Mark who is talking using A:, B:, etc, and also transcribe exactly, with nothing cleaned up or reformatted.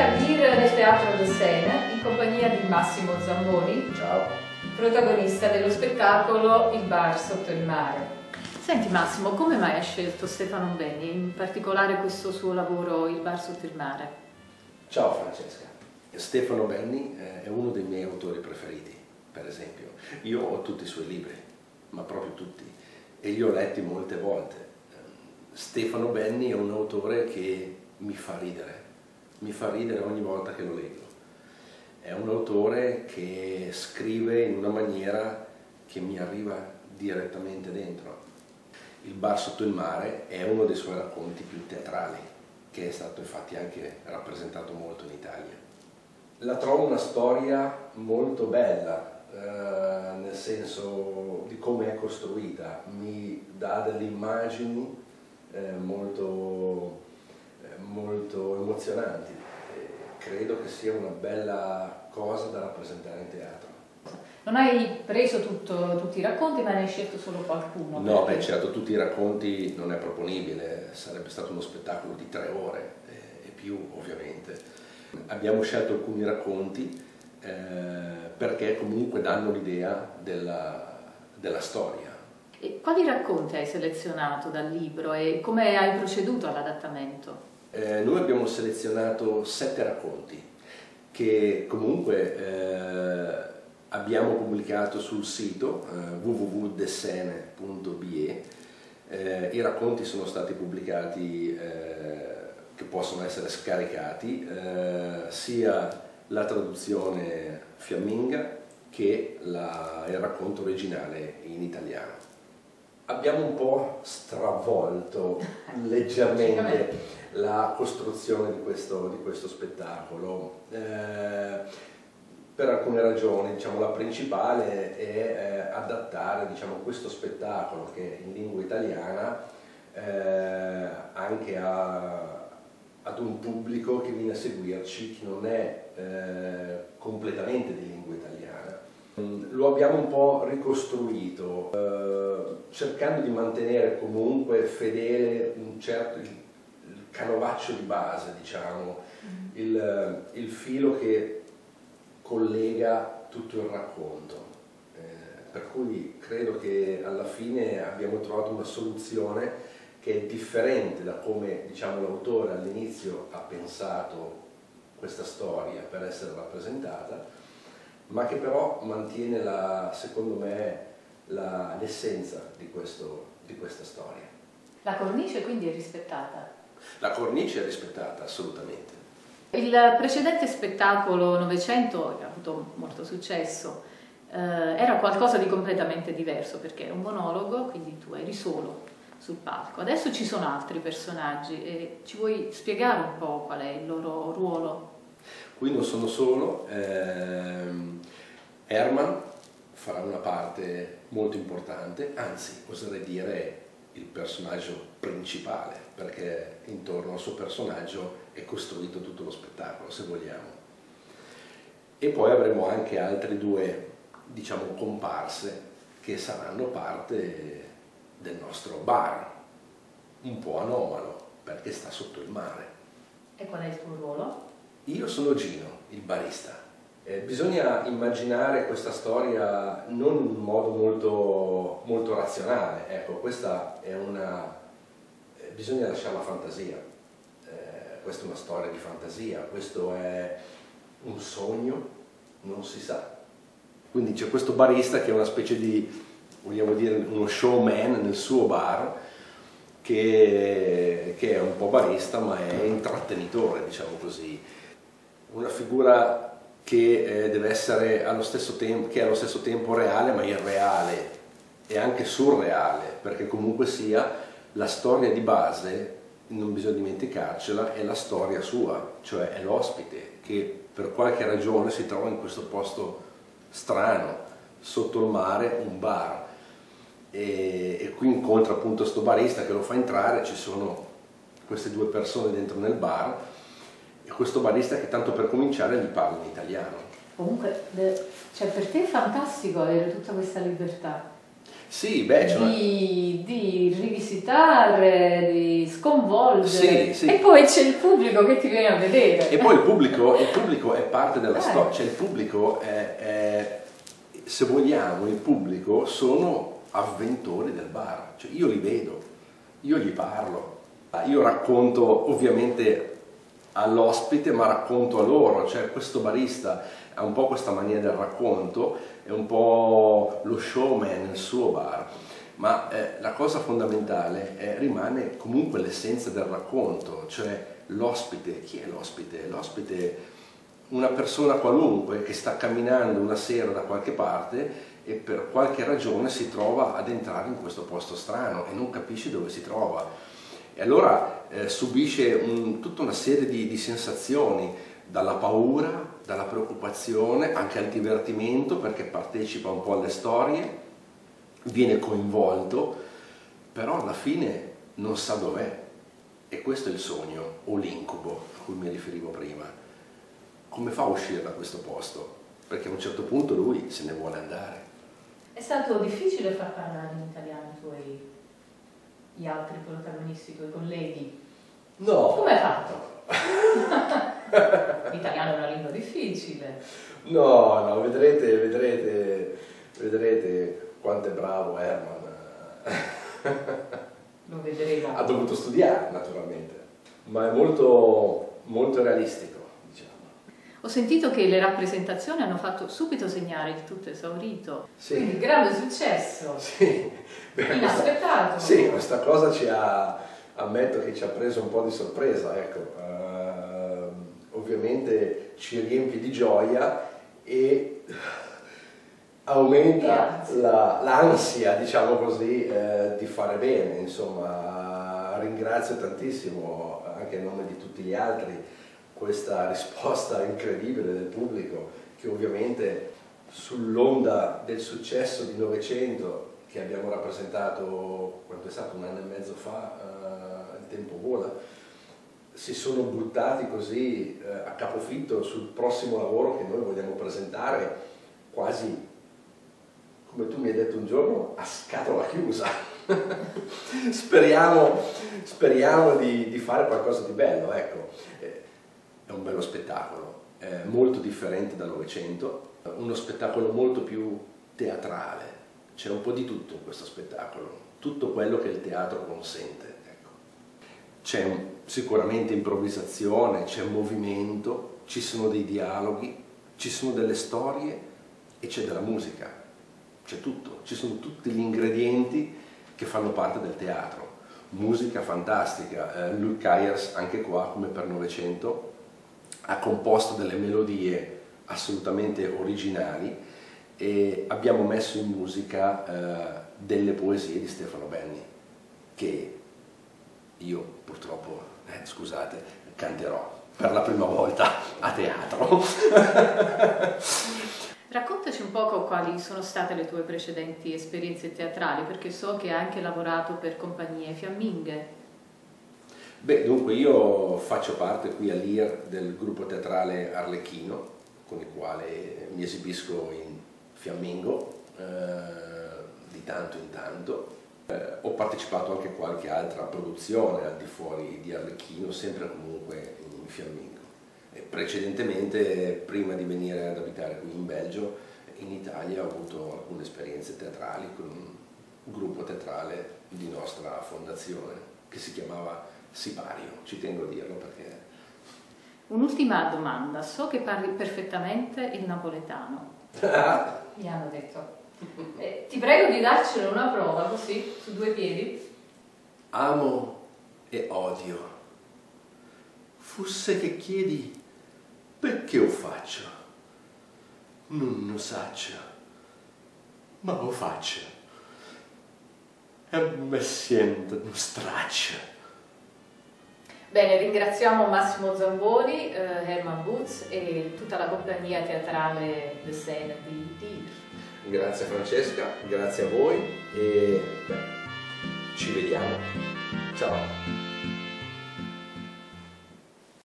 A: a Vir nel Teatro de Seine in compagnia di Massimo Zamboni,
B: ciao,
A: protagonista dello spettacolo Il bar sotto il mare. Senti Massimo, come mai hai scelto Stefano Benni, in particolare questo suo lavoro Il bar sotto il mare?
B: Ciao Francesca. Stefano Benni è uno dei miei autori preferiti, per esempio. Io ho tutti i suoi libri, ma proprio tutti, e li ho letti molte volte. Stefano Benni è un autore che mi fa ridere, mi fa ridere ogni volta che lo leggo. È un autore che scrive in una maniera che mi arriva direttamente dentro. Il bar sotto il mare è uno dei suoi racconti più teatrali, che è stato infatti anche rappresentato molto in Italia. La trovo una storia molto bella, eh, nel senso di come è costruita, mi dà delle immagini eh, molto, eh, molto emozionanti. E credo che sia una bella cosa da rappresentare in teatro.
A: Non hai preso tutto, tutti i racconti, ma ne hai scelto solo qualcuno?
B: No,
A: perché...
B: beh, certo, tutti i racconti non è proponibile, sarebbe stato uno spettacolo di tre ore e, e più, ovviamente. Abbiamo scelto alcuni racconti eh, perché comunque danno l'idea della, della storia.
A: E quali racconti hai selezionato dal libro e come hai proceduto all'adattamento?
B: Eh, noi abbiamo selezionato sette racconti che comunque eh, abbiamo pubblicato sul sito eh, w w w punto desene punto b e. Eh, I racconti sono stati pubblicati, eh, che possono essere scaricati, eh, sia la traduzione fiamminga che la, il racconto originale in italiano. Abbiamo un po' stravolto leggermente la costruzione di questo, di questo spettacolo. Eh, per alcune ragioni, diciamo, la principale è eh, adattare, diciamo, questo spettacolo che è in lingua italiana eh, anche a, ad un pubblico che viene a seguirci che non è eh, completamente di lingua italiana. Lo abbiamo un po' ricostruito, eh, cercando di mantenere comunque fedele un certo, il, il canovaccio di base, diciamo, il, il filo che collega tutto il racconto. Eh, per cui credo che alla fine abbiamo trovato una soluzione che è differente da come, diciamo, l'autore all'inizio ha pensato questa storia per essere rappresentata, ma che però mantiene, la, secondo me, l'essenza di, di questa storia.
A: La cornice quindi è rispettata?
B: La cornice è rispettata, assolutamente.
A: Il precedente spettacolo Novecento, che ha avuto molto successo, eh, era qualcosa di completamente diverso, perché è un monologo, quindi tu eri solo sul palco. Adesso ci sono altri personaggi e ci vuoi spiegare un po' qual è il loro ruolo?
B: Qui non sono solo, ehm, Herman farà una parte molto importante, anzi oserei dire il personaggio principale, perché intorno al suo personaggio è costruito tutto lo spettacolo, se vogliamo. E poi avremo anche altri due, diciamo, comparse che saranno parte del nostro bar, un po' anomalo, perché sta sotto il mare.
A: E qual è il tuo ruolo?
B: Io sono Gino, il barista. Eh, bisogna immaginare questa storia non in un modo molto, molto razionale, ecco, questa è una... Eh, bisogna lasciare la fantasia, eh, questa è una storia di fantasia, questo è un sogno, non si sa. Quindi c'è questo barista che è una specie di, vogliamo dire, uno showman nel suo bar, che, che è un po' barista ma è intrattenitore, diciamo così. Una figura che eh, deve essere allo stesso tempo, che è allo stesso tempo reale ma irreale e anche surreale, perché comunque sia la storia di base, non bisogna dimenticarcela, è la storia sua, cioè è l'ospite che per qualche ragione si trova in questo posto strano, sotto il mare, un bar, e, e qui incontra appunto sto barista che lo fa entrare, ci sono queste due persone dentro nel bar, e questo barista che tanto per cominciare gli parla in italiano.
A: Comunque, cioè, per te è fantastico avere tutta questa libertà.
B: Sì, beh, cioè...
A: di, di rivisitare, di sconvolgere,
B: sì, sì.
A: E poi c'è il pubblico che ti viene a vedere.
B: E poi il pubblico, il pubblico è parte della
A: eh.
B: storia, cioè il pubblico è, è, se vogliamo, il pubblico sono avventori del bar, cioè io li vedo, io gli parlo, io racconto ovviamente all'ospite, ma racconto a loro, cioè questo barista ha un po' questa mania del racconto, è un po' lo showman nel suo bar, ma eh, la cosa fondamentale è, rimane comunque l'essenza del racconto, cioè l'ospite. Chi è l'ospite? L'ospite, una persona qualunque che sta camminando una sera da qualche parte e per qualche ragione si trova ad entrare in questo posto strano e non capisce dove si trova. E allora eh, subisce un, tutta una serie di, di sensazioni, dalla paura, dalla preoccupazione, anche al divertimento, perché partecipa un po' alle storie, viene coinvolto, però alla fine non sa dov'è. E questo è il sogno, o l'incubo a cui mi riferivo prima. Come fa a uscire da questo posto? Perché a un certo punto lui se ne vuole andare.
A: È stato difficile far parlare in italiano i tuoi, gli altri protagonisti, i tuoi colleghi?
B: No!
A: Come hai fatto? L'italiano è una lingua difficile.
B: No, no, vedrete, vedrete, vedrete quanto è bravo Herman.
A: Lo vedremo.
B: Ha dovuto studiare, naturalmente, ma è molto, molto realistico, diciamo.
A: Ho sentito che le rappresentazioni hanno fatto subito segnare il tutto esaurito.
B: Sì.
A: Quindi grande successo.
B: Sì. Beh,
A: inaspettato.
B: Questa, sì, questa cosa ci ha, ammetto che ci ha preso un po' di sorpresa, ecco. Uh, ovviamente ci riempie di gioia e aumenta la, l'ansia, diciamo così, eh, di fare bene. Insomma, ringrazio tantissimo, anche a nome di tutti gli altri, questa risposta incredibile del pubblico, che ovviamente sull'onda del successo di Novecento che abbiamo rappresentato, quanto è stato un anno e mezzo fa, uh, il tempo vola, si sono buttati così uh, a capofitto sul prossimo lavoro che noi vogliamo presentare, quasi, come tu mi hai detto un giorno, a scatola chiusa. speriamo speriamo di, di fare qualcosa di bello, ecco. È un bello spettacolo, è molto differente dal Novecento, uno spettacolo molto più teatrale. C'è un po' di tutto in questo spettacolo, tutto quello che il teatro consente. Ecco. C'è sicuramente improvvisazione, c'è movimento, ci sono dei dialoghi, ci sono delle storie e c'è della musica, c'è tutto, ci sono tutti gli ingredienti che fanno parte del teatro. Musica fantastica, eh, Luc Kayers anche qua, come per Novecento, ha composto delle melodie assolutamente originali e abbiamo messo in musica eh, delle poesie di Stefano Benni, che io purtroppo, eh, scusate, canterò per la prima volta a teatro.
A: Raccontaci un poco quali sono state le tue precedenti esperienze teatrali, perché so che hai anche lavorato per compagnie fiamminghe.
B: Beh, dunque io faccio parte qui all'I R del gruppo teatrale Arlecchino, con il quale mi esibisco in fiammingo eh, di tanto in tanto. Eh, ho partecipato anche a qualche altra produzione al di fuori di Arlecchino, sempre comunque in fiammingo. E precedentemente, prima di venire ad abitare qui in Belgio, in Italia ho avuto alcune esperienze teatrali con un gruppo teatrale di nostra fondazione che si chiamava Sipario, ci tengo a dirlo perché...
A: Un'ultima domanda, so che parli perfettamente il napoletano. Mi hanno detto. Eh, ti prego di darcene una prova così, su due piedi.
B: Amo e odio. Fosse che chiedi perché lo faccio. Non lo saccio, ma lo faccio. E me sento un straccio.
A: Bene, ringraziamo Massimo Zamboni, eh, Herman Butz e tutta la compagnia teatrale De Scene di I R.
B: Grazie Francesca, grazie a voi e beh, ci vediamo. Ciao!